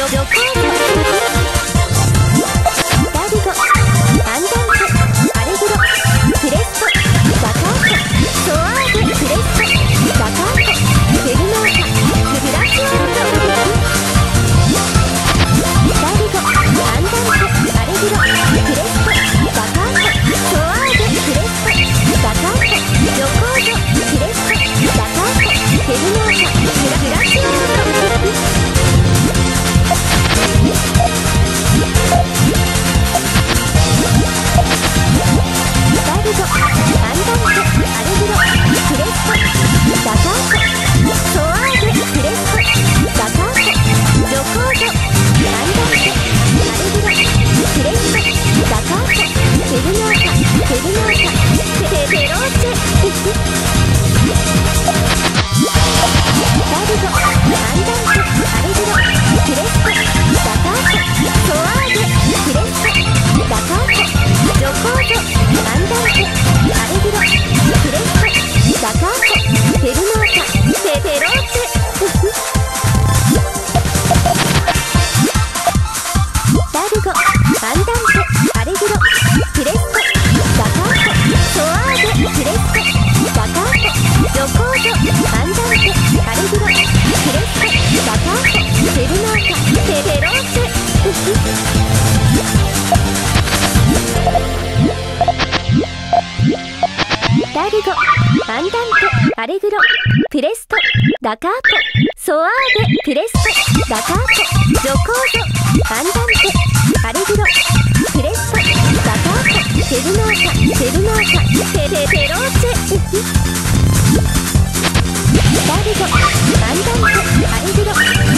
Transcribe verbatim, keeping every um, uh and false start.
ジョコードダビゴアンダンテアレグロプレストダカートソアーゲプレストダカートフェルノータフラキオンドダビゴアンダンテアレグロプレストダカートソアーゲプレストダカートジョコードプレストダカートフェルノータフラキオンドアンダンテアレグロプレストダカートソアーゲプレストダカートジョコードアンダンテアレグロプレストダカートフェルノータフェルノータフェフェフェローチェダビゴアンダンテアレグロ